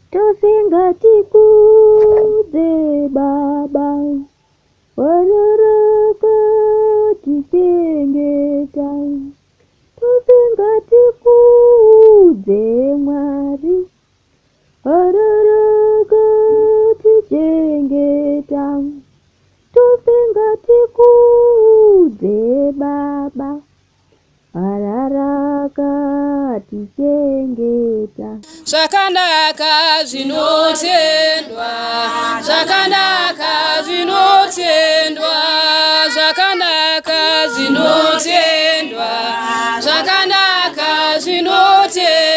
Tosingatikudze Baba, wanoraka tichengeta. Tosingatikudze Mwari, wanoraka tichengeta. Tosingatikudze Baba, wararaka tichengeta. Zvakanaka zvinotendwa, zvakanaka zvinotendwa, zvakanaka zvinotendwa, zvakanaka zvinotendwa.